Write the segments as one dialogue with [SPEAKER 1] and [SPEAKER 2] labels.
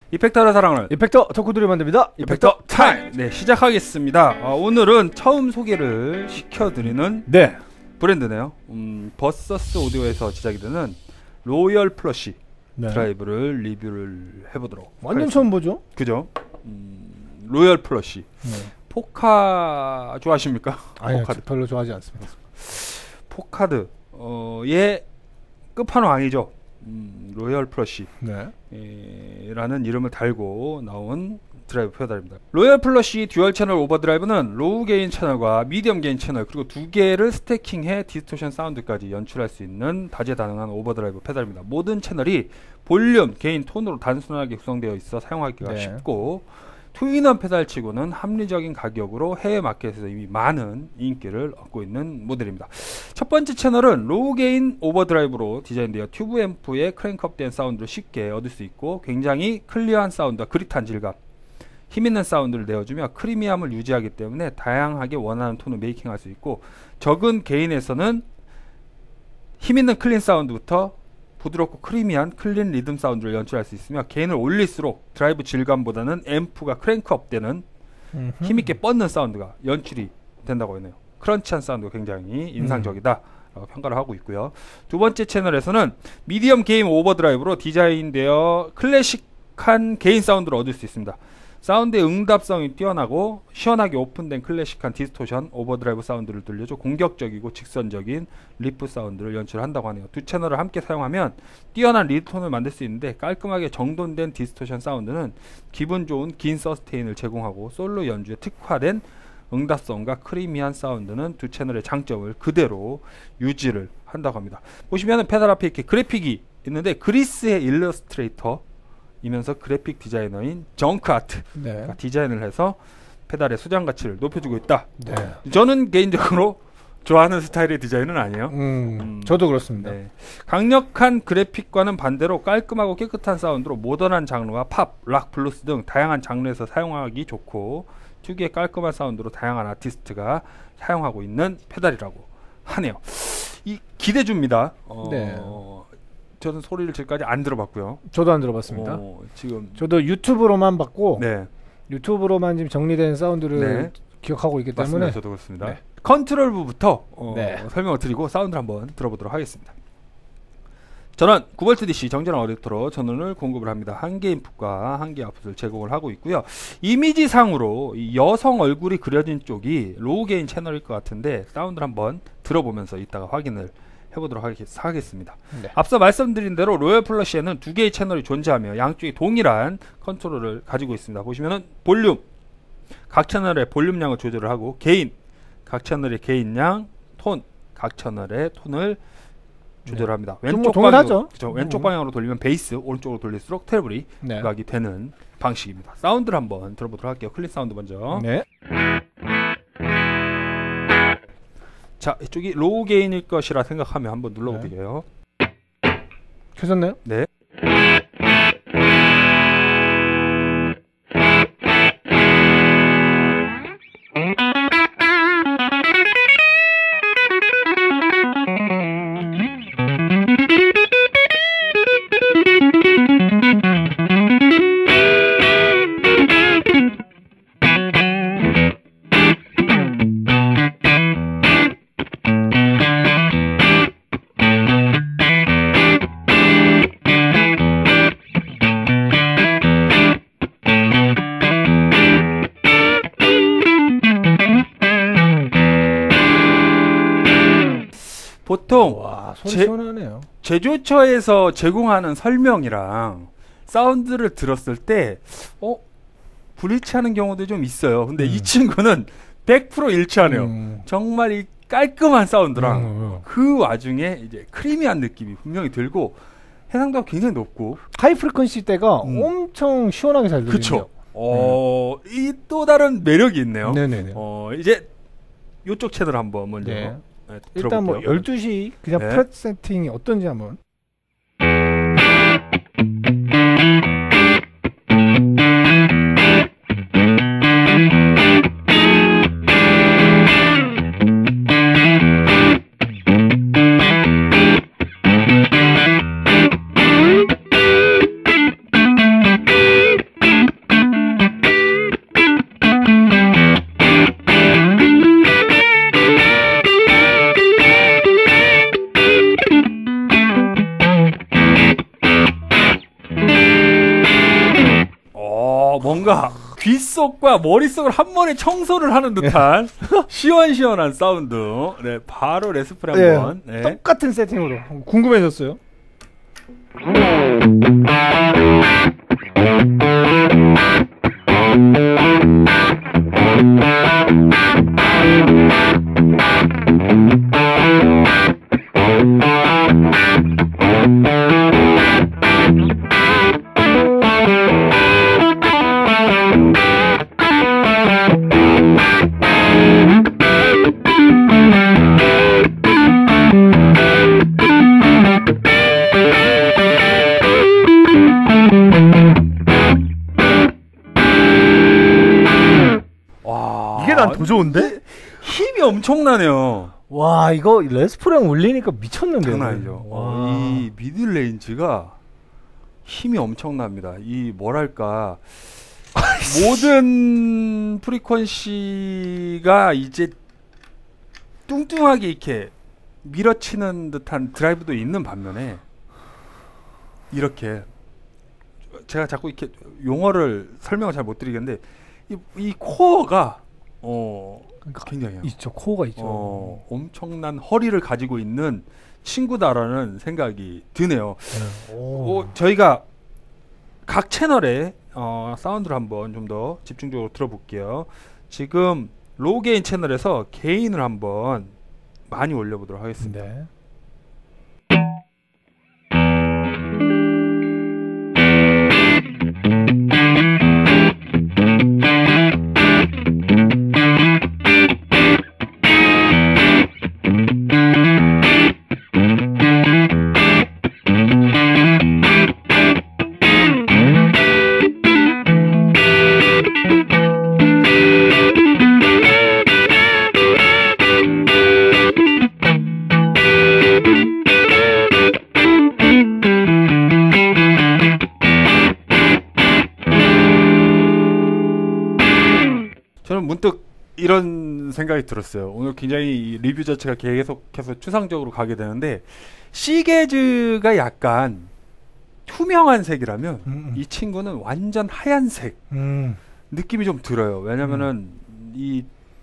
[SPEAKER 1] 이펙터를 사랑하는
[SPEAKER 2] 이펙터 덕후들이 만듭니다.
[SPEAKER 1] 이펙터 타임! 네, 시작하겠습니다. 오늘은 처음 소개를 시켜드리는 브랜드네요. 버서스 오디오에서 제작이 되는 로열 플러시 드라이브를 리뷰를 해보도록
[SPEAKER 2] 완전
[SPEAKER 1] 하겠습니다.
[SPEAKER 2] 처음 보죠?
[SPEAKER 1] 그죠? 로열 플러시 포카 좋아하십니까?
[SPEAKER 2] 아니요,
[SPEAKER 1] 포카드.
[SPEAKER 2] 별로 좋아하지 않습니다.
[SPEAKER 1] 포카드 의 끝판왕이죠. 로열 플러시 라는 이름을 달고 나온 드라이브 페달입니다. 로열 플러시 듀얼 채널 오버드라이브는 로우 게인 채널과 미디엄 게인 채널 그리고 두 개를 스태킹해 디스토션 사운드까지 연출할 수 있는 다재다능한 오버드라이브 페달입니다. 모든 채널이 볼륨, 게인, 톤으로 단순하게 구성되어 있어 사용하기가 쉽고 투인원 페달치고는 합리적인 가격으로 해외 마켓에서 이미 많은 인기를 얻고 있는 모델입니다. 첫 번째 채널은 로우 게인 오버드라이브로 디자인되어 튜브 앰프의 크랭크업된 사운드를 쉽게 얻을 수 있고 굉장히 클리어한 사운드와 그릿한 질감, 힘있는 사운드를 내어주며 크리미함을 유지하기 때문에 다양하게 원하는 톤을 메이킹할 수 있고 적은 게인에서는 힘있는 클린 사운드부터 부드럽고 크리미한 클린 리듬 사운드를 연출할 수 있으며 게인을 올릴수록 드라이브 질감보다는 앰프가 크랭크업 되는 힘있게 뻗는 사운드가 연출이 된다고 하네요. 크런치한 사운드가 굉장히 인상적이다 라고 평가를 하고 있고요. 두 번째 채널에서는 미디엄 게인 오버드라이브로 디자인되어 클래식한 게인 사운드를 얻을 수 있습니다. 사운드의 응답성이 뛰어나고 시원하게 오픈된 클래식한 디스토션 오버드라이브 사운드를 들려줘 공격적이고 직선적인 리프 사운드를 연출한다고 하네요. 두 채널을 함께 사용하면 뛰어난 리드톤을 만들 수 있는데 깔끔하게 정돈된 디스토션 사운드는 기분 좋은 긴 서스테인을 제공하고 솔로 연주에 특화된 응답성과 크리미한 사운드는 두 채널의 장점을 그대로 유지를 한다고 합니다. 보시면은 페달 앞에 이렇게 그래픽이 있는데 그리스의 일러스트레이터 이면서 그래픽 디자이너인 정크아트가 디자인을 해서 페달의 소장 가치를 높여주고 있다. 저는 개인적으로 좋아하는 스타일의 디자인은 아니에요.
[SPEAKER 2] 저도 그렇습니다.
[SPEAKER 1] 강력한 그래픽과는 반대로 깔끔하고 깨끗한 사운드로 모던한 장르와 팝, 락, 블루스 등 다양한 장르에서 사용하기 좋고 특유의 깔끔한 사운드로 다양한 아티스트가 사용하고 있는 페달이라고 하네요. 이 기대줍니다. 저는 소리를 지금까지 안 들어봤고요.
[SPEAKER 2] 저도 안 들어봤습니다.
[SPEAKER 1] 지금
[SPEAKER 2] 저도 유튜브로만 봤고 유튜브로만 지금 정리된 사운드를 기억하고 있기 때문에
[SPEAKER 1] 맞습니다. 저도 그렇습니다. 컨트롤부부터 설명을 드리고 사운드를 한번 들어보도록 하겠습니다. 저는 9V DC 정전화 어댑터로 전원을 공급을 합니다. 한 개 인풋과 한 개 아웃풋을 제공을 하고 있고요. 이미지상으로 이 여성 얼굴이 그려진 쪽이 로우 게인 채널일 것 같은데 사운드를 한번 들어보면서 이따가 확인을 해보도록 하겠습니다. 앞서 말씀드린 대로 로열 플러시에는 두 개의 채널이 존재하며 양쪽이 동일한 컨트롤을 가지고 있습니다. 보시면은 볼륨, 각 채널의 볼륨량을 조절을 하고 게인, 각 채널의 게인량, 톤, 각 채널의 톤을 조절합니다. 왼쪽 방향으로, 왼쪽 방향으로 돌리면 베이스, 오른쪽으로 돌릴수록 트래블이 부각이 되는 방식입니다. 사운드를 한번 들어보도록 할게요. 클린 사운드 먼저. 자, 이쪽이 로우 게인일 것이라 생각하면 한번 눌러볼게요.
[SPEAKER 2] 켜졌나요?
[SPEAKER 1] 네. 보통 제조처에서 제공하는 설명이랑 사운드를 들었을 때 불일치하는 경우도 좀 있어요. 근데 이 친구는 100% 일치하네요. 정말 이 깔끔한 사운드랑 그 와중에 이제 크리미한 느낌이 분명히 들고 해상도가 굉장히 높고
[SPEAKER 2] 하이 프리퀀시 때가 엄청 시원하게 잘 들리네요.
[SPEAKER 1] 이 또 다른 매력이 있네요. 이제 이쪽 채널 한번 먼저
[SPEAKER 2] 일단 뭐 12시 그냥 프렛 세팅이 어떤지 한번.
[SPEAKER 1] 뭔가 귓속과 머릿속을 한 번에 청소를 하는 듯한 시원시원한 사운드. 네, 바로 레스프리 한번.
[SPEAKER 2] 네, 똑같은 세팅으로 궁금해졌어요. 이게 난 더 좋은데?
[SPEAKER 1] 힘이 엄청나네요.
[SPEAKER 2] 와, 이거 레스프랑 울리니까 미쳤는데요.
[SPEAKER 1] 장난 아니죠. 이 미들 레인지가 힘이 엄청납니다. 이 뭐랄까 모든 프리퀀시가 이제 뚱뚱하게 이렇게 밀어치는 듯한 드라이브도 있는 반면에 이렇게 제가 자꾸 이렇게 용어를 설명을 잘 못 드리겠는데 이 코어가 굉장히
[SPEAKER 2] 있죠. 코어가 있죠.
[SPEAKER 1] 엄청난 허리를 가지고 있는 친구다라는 생각이 드네요. 저희가 각 채널에 사운드를 한번 좀 더 집중적으로 들어볼게요. 지금 로우 게인 채널에서 게인을 한번 많이 올려보도록 하겠습니다.
[SPEAKER 2] 네.
[SPEAKER 1] 저는 문득 이런 생각이 들었어요. 오늘 굉장히 리뷰 자체가 계속해서 추상적으로 가게 되는데 시게즈가 약간 투명한 색이라면 이 친구는 완전 하얀색 느낌이 좀 들어요. 왜냐면은 이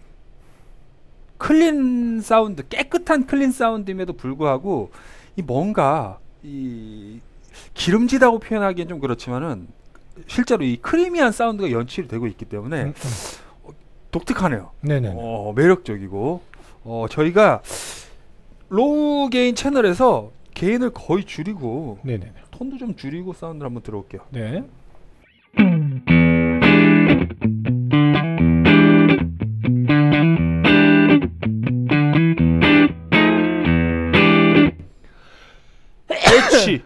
[SPEAKER 1] 클린 사운드, 깨끗한 클린 사운드임에도 불구하고 이 뭔가 이 기름지다고 표현하기엔 좀 그렇지만은 실제로 이 크리미한 사운드가 연출이 되고 있기 때문에 독특하네요.
[SPEAKER 2] 네네.
[SPEAKER 1] 매력적이고 저희가 로우 게인 채널에서 게인을 거의 줄이고
[SPEAKER 2] 네네.
[SPEAKER 1] 톤도 좀 줄이고 사운드를 한번 들어볼게요.
[SPEAKER 2] 네.
[SPEAKER 1] 그렇지.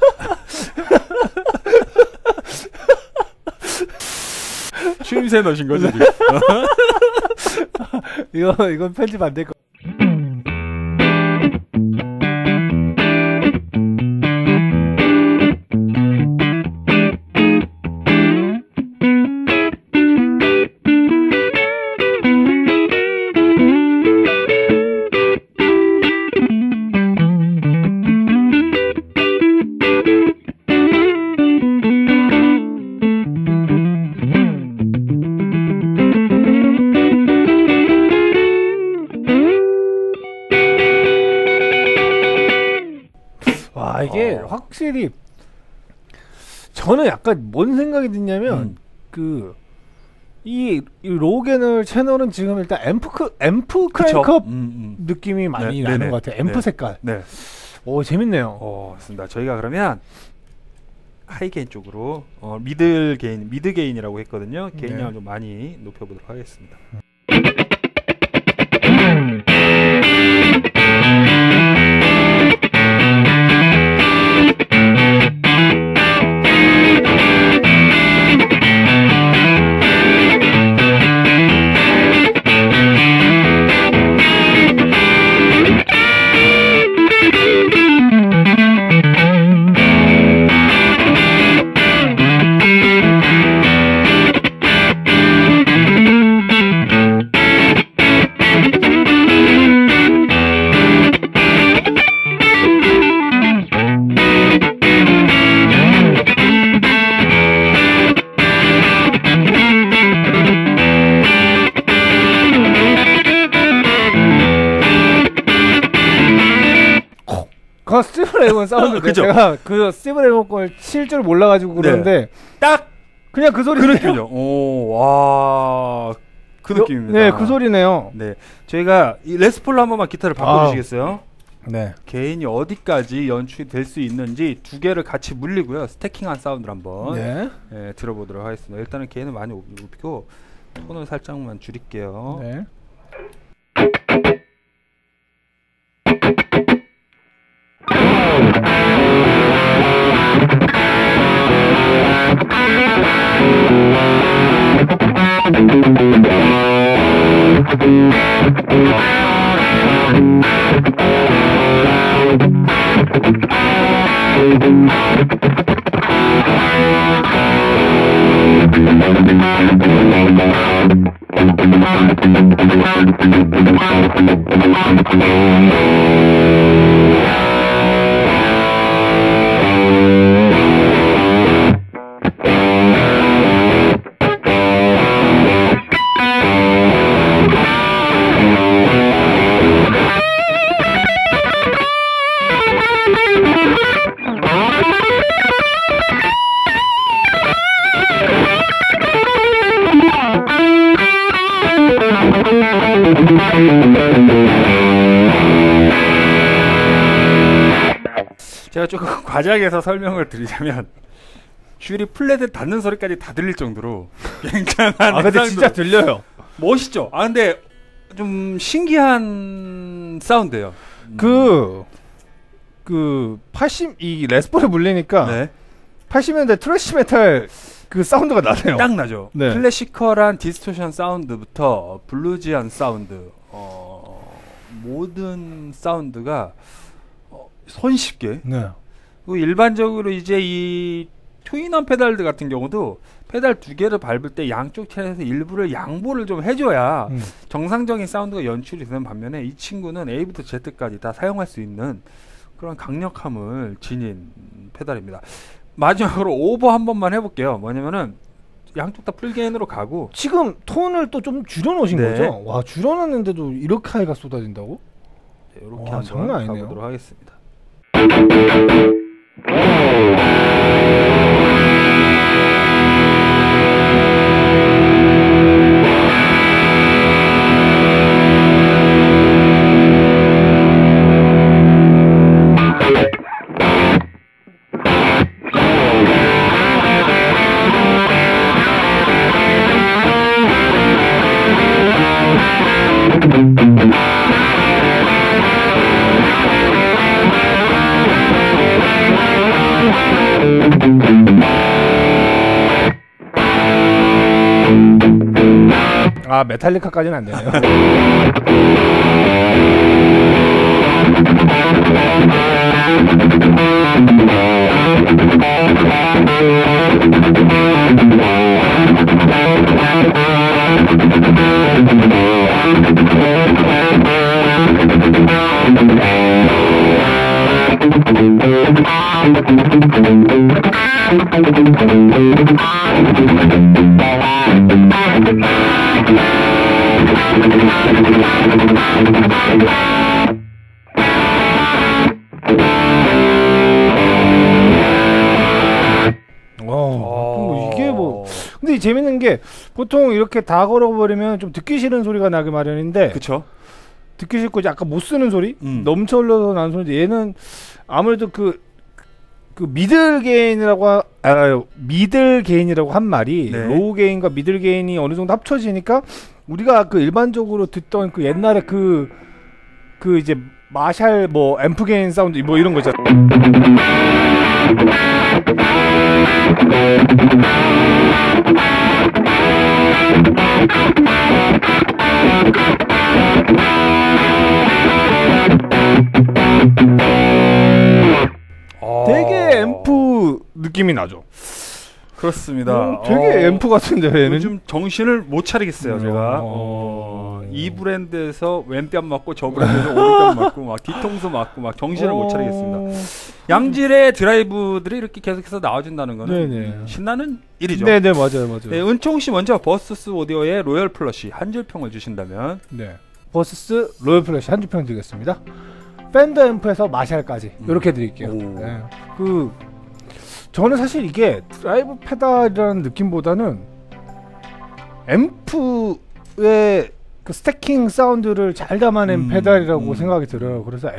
[SPEAKER 1] 추임새 넣으신 거죠?
[SPEAKER 2] 이건 편집 안 될 거. 이게 확실히 저는 약간 뭔 생각이 드냐면 이 로겐을 채널은 지금 일단 앰프 크랭크업 느낌이 많이 나는 것 같아요. 앰프 색깔.
[SPEAKER 1] 네.
[SPEAKER 2] 오, 재밌네요.
[SPEAKER 1] 맞습니다. 저희가 그러면 하이 게인 쪽으로 미드 게인이라고 했거든요. 게인량을 좀 많이 높여보도록 하겠습니다.
[SPEAKER 2] 스티브 레이먼 사운드. 제가 그 스티브 레이먼 걸 칠 줄 몰라가지고 그러는데
[SPEAKER 1] 딱
[SPEAKER 2] 그냥 그 소리.
[SPEAKER 1] 그렇군요. 오, 와, 그 느낌입니다.
[SPEAKER 2] 네, 그 소리네요.
[SPEAKER 1] 네, 저희가 이 레스폴로 한 번만 기타를 바꿔주시겠어요?
[SPEAKER 2] 네.
[SPEAKER 1] 개인이 어디까지 연출이 될 수 있는지 두 개를 같이 물리고요. 스태킹한 사운드를 한번 들어보도록 하겠습니다. 일단은 개인은 많이 높이고 톤을 살짝만 줄일게요.
[SPEAKER 2] 네.
[SPEAKER 1] 제가 조금 과장해서 설명을 드리자면 줄이 플랫에 닿는 소리까지 다 들릴 정도로 굉장한
[SPEAKER 2] 근데 진짜 들려요.
[SPEAKER 1] 멋있죠? 근데 좀 신기한 사운드예요.
[SPEAKER 2] 이 레스폴에 물리니까 80년대 트래시 메탈 그 사운드가 나네요.
[SPEAKER 1] 딱 나죠.
[SPEAKER 2] 네.
[SPEAKER 1] 클래시컬한 디스토션 사운드부터 블루지한 사운드, 모든 사운드가 손쉽게. 그리고 일반적으로 이제 이 트윈원 페달들 같은 경우도 페달 두 개를 밟을 때 양쪽 차에서 일부를 양보를 좀 해줘야 정상적인 사운드가 연출이 되는 반면에 이 친구는 A부터 Z까지 다 사용할 수 있는 그런 강력함을 지닌 페달입니다. 마지막으로 오버 한 번만 해볼게요. 뭐냐면은 양쪽 다 풀게인으로 가고
[SPEAKER 2] 지금 톤을 또 좀 줄여놓으신 거죠? 와, 줄여놨는데도 이렇게 하이가 쏟아진다고?
[SPEAKER 1] 이렇게 한번 가보도록 하겠습니다.
[SPEAKER 2] 메탈리카까지는 안 되네요. 이게 뭐 근데 재밌는 게 보통 이렇게 다 걸어버리면 좀 듣기 싫은 소리가 나기 마련인데,
[SPEAKER 1] 그쵸?
[SPEAKER 2] 듣기 싫고 약간 못 쓰는 소리, 넘쳐 흘러서 나는 소리인데 얘는 아무래도 그 미들 게인이라고 한 말이 로우 게인과 미들 게인이 어느 정도 합쳐지니까 우리가 그 일반적으로 듣던 그 옛날에 그 이제 마샬 뭐 앰프 게인 사운드 뭐 이런 거 있잖아. 되게 앰프 느낌이 나죠.
[SPEAKER 1] 그렇습니다.
[SPEAKER 2] 되게 앰프 같은데 얘는
[SPEAKER 1] 요즘 정신을 못 차리겠어요. 제가 이 브랜드에서 왼뺨 맞고 저 브랜드에서 오른뺨 맞고 막 뒤통수 맞고 막 정신을 못 차리겠습니다. 양질의 드라이브들이 이렇게 계속해서 나와준다는 거는 신나는 일이죠.
[SPEAKER 2] 네네, 맞아요.
[SPEAKER 1] 네, 은총 씨 먼저 버스스 오디오의 로열 플러시 한 줄 평을 주신다면.
[SPEAKER 2] 버스스 로열 플러시 한 줄 평 드리겠습니다. 팬더 앰프에서 마샬까지 이렇게 드릴게요. 네. 저는 사실 이게 드라이브 페달이라는 느낌보다는 앰프의 그 스태킹 사운드를 잘 담아낸 페달이라고 생각이 들어요. 그래서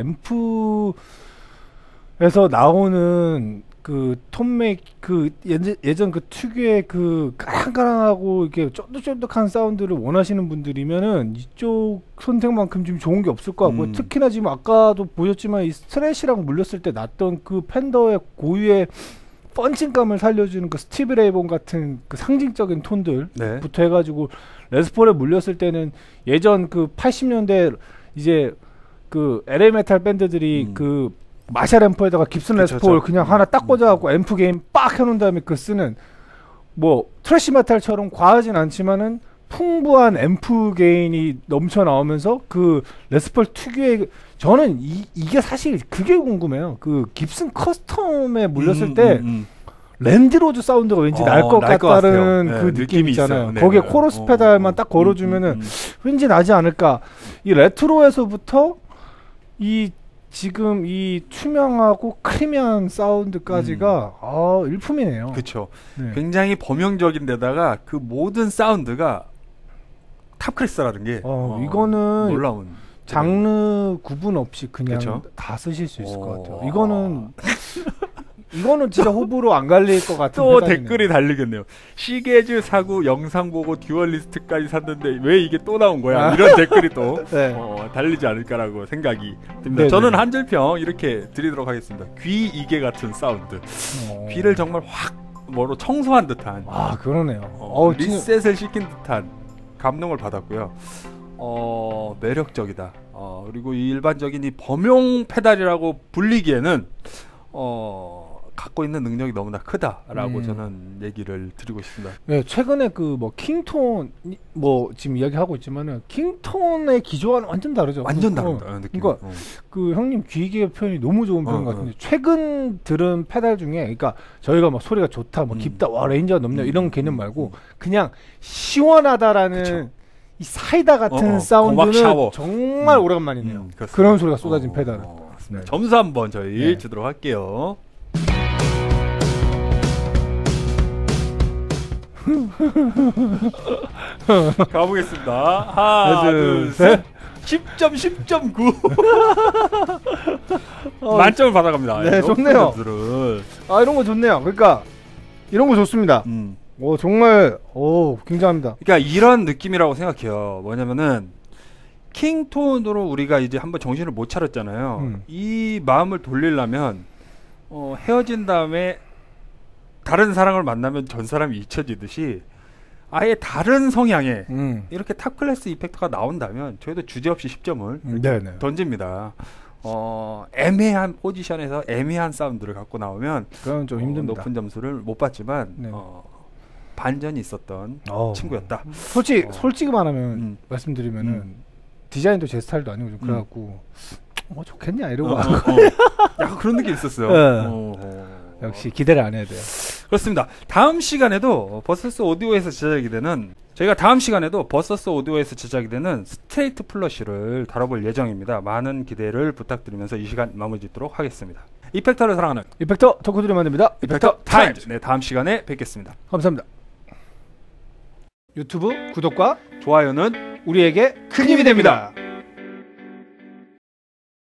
[SPEAKER 2] 앰프에서 나오는 그 톤메이크 그 예전 그 특유의 그 까랑까랑하고 이렇게 쫀득쫀득한 사운드를 원하시는 분들이면은 이쪽 선택만큼 좀 좋은 게 없을 것 같고요. 특히나 지금 아까도 보셨지만 이 스트래시랑 물렸을 때 났던 그 팬더의 고유의 펀칭감을 살려주는 그 스티브 레이본 같은 그 상징적인 톤들부터 해가지고 레스폴에 물렸을 때는 예전 그 80년대 이제 그 LA 메탈 밴드들이 그 마샬 앰프에다가 깁슨 레스폴 그냥 하나 딱 꽂아갖고 앰프 게임 빡 해놓은 다음에 그 쓰는 뭐 트래시 메탈처럼 과하진 않지만은 풍부한 앰프 게인이 넘쳐 나오면서 그 레스폴 특유의 저는 이게 사실 그게 궁금해요. 그 깁슨 커스텀에 물렸을 때 랜드로즈 사운드가 왠지 날 것 같다는 네, 그 느낌이 있잖아요. 네, 거기에 코러스 페달만 딱 걸어주면은 왠지 나지 않을까. 이 레트로에서부터 이 지금 이 투명하고 크리미한 사운드까지가 일품이네요.
[SPEAKER 1] 그렇죠. 네. 굉장히 범용적인데다가 그 모든 사운드가 탑 클래스라는 게
[SPEAKER 2] 이거는
[SPEAKER 1] 놀라운
[SPEAKER 2] 장르 구분 없이 그냥 다 쓰실 수 있을 것 같아요. 이거는 진짜 호불호 안 갈릴 것 같은
[SPEAKER 1] 또 댓글이 달리겠네요. 시계즈 사고 영상 보고 듀얼리스트까지 샀는데 왜 이게 또 나온 거야? 이런 댓글이 또 달리지 않을까라고 생각이 듭니다. 저는 한 줄평 이렇게 드리도록 하겠습니다. 귀 이게 같은 사운드. 귀를 정말 확 뭐로 청소한 듯한
[SPEAKER 2] 그러네요.
[SPEAKER 1] 리셋을 시킨 듯한 감동을 받았고요. 매력적이다. 그리고 이 일반적인 이 범용 페달이라고 불리기에는 갖고 있는 능력이 너무나 크다라고 저는 얘기를 드리고 싶습니다.
[SPEAKER 2] 네, 최근에 그 뭐 킹톤 뭐 지금 이야기하고 있지만은 킹톤의 기조와는 완전 다르죠.
[SPEAKER 1] 완전 다릅니다.
[SPEAKER 2] 그러니까 그 형님 귀기의 표현이 너무 좋은 표현 같은데 최근 들은 페달 중에 그러니까 저희가 막 소리가 좋다, 뭐 깊다, 와 레인저가 넘네 이런 개념 말고 그냥 시원하다라는 이 사이다 같은 사운드는 정말 오래간만이네요. 그런 소리가 쏟아진 페달은.
[SPEAKER 1] 네. 점수 한번 저희 주도록 할게요. 가보겠습니다. 하나, 둘, 셋. 10점, 10.9. 만점을 받아갑니다.
[SPEAKER 2] 네, 좋네요. 이런 거 좋네요. 그러니까 이런 거 좋습니다. 정말 굉장합니다.
[SPEAKER 1] 그러니까 이런 느낌이라고 생각해요. 뭐냐면은 킹톤으로 우리가 이제 한번 정신을 못 차렸잖아요. 이 마음을 돌리려면 헤어진 다음에 다른 사랑을 만나면 전 사람이 잊혀지듯이 아예 다른 성향의 이렇게 탑 클래스 이펙터가 나온다면 저희도 주저없이 10점을 던집니다. 애매한 포지션에서 애매한 사운드를 갖고 나오면
[SPEAKER 2] 그건 좀 힘듭니다.
[SPEAKER 1] 높은 점수를 못 받지만 반전이 있었던 친구였다.
[SPEAKER 2] 솔직히 말하면 말씀드리면은 디자인도 제 스타일도 아니고 좀 그래갖고 좋겠냐 이러고
[SPEAKER 1] 약간 그런 느낌이 있었어요.
[SPEAKER 2] 역시 기대를 안 해야 돼요.
[SPEAKER 1] 그렇습니다. 다음 시간에도 버서스 오디오에서 제작이 되는 저희가 다음 시간에도 버서스 오디오에서 제작이 되는 스트레이트 플러시를 다뤄볼 예정입니다. 많은 기대를 부탁드리면서 이 시간 마무리 짓도록 하겠습니다. 이펙터를 사랑하는
[SPEAKER 2] 이펙터 덕후들이 만듭니다.
[SPEAKER 1] 이펙터 타임즈. 네, 다음 시간에 뵙겠습니다.
[SPEAKER 2] 감사합니다. 유튜브 구독과
[SPEAKER 1] 좋아요는
[SPEAKER 2] 우리에게 큰 힘이 됩니다.